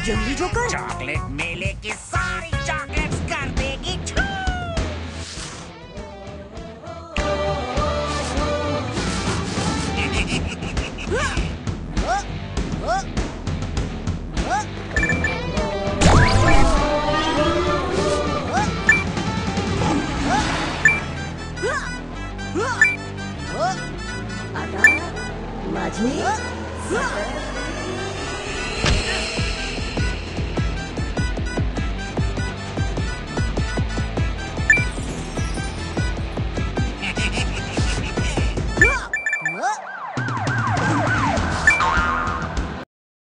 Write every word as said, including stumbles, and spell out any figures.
जंगली joker chocolate मेले की सारी चॉकलेट्स कर देगी छू। आता माझी